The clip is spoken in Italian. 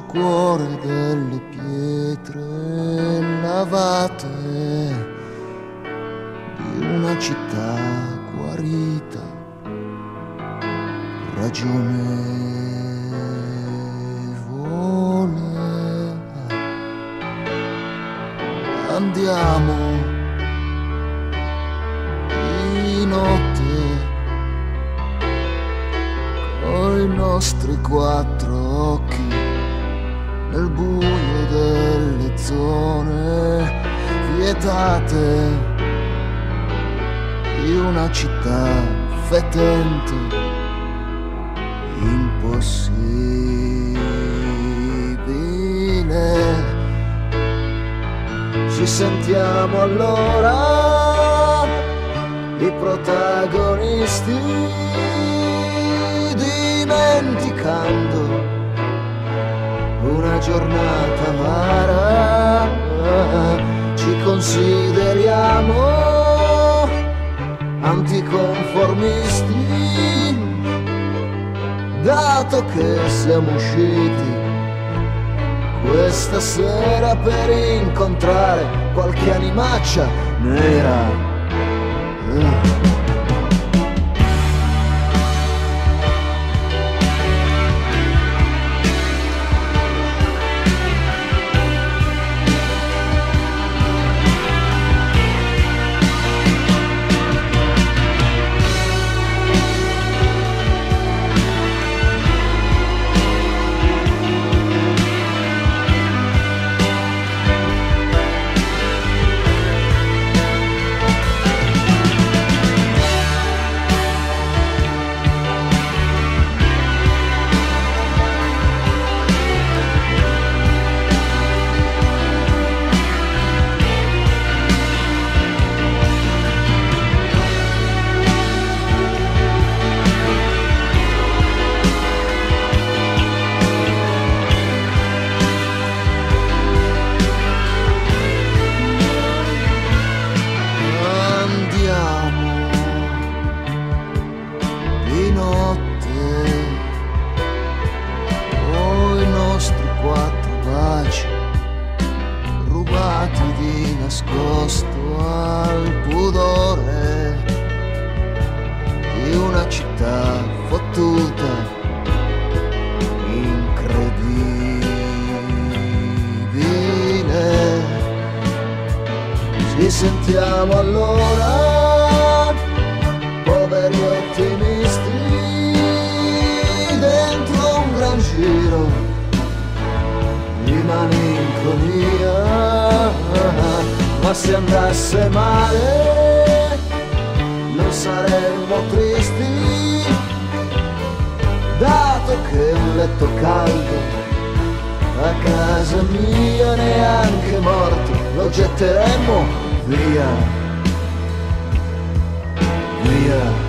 cuore delle pietre lavate di una città guarita, ragionevole. Andiamo di notte coi nostri quattro occhi nel buio delle zone vietate di una città fetente, impossibile. Ci sentiamo allora i protagonisti, dimenticando una giornata amara. Ci consideriamo anticonformisti, dato che siamo usciti questa sera per incontrare qualche animaccia nera. Di nascosto al pudore di una città fottuta, incredibile. Ci sentiamo allora poveri ottimisti dentro un gran giro di malinconia. Ma se andasse male non saremmo tristi, dato che un letto caldo a casa mia neanche morti lo getteremmo via, via.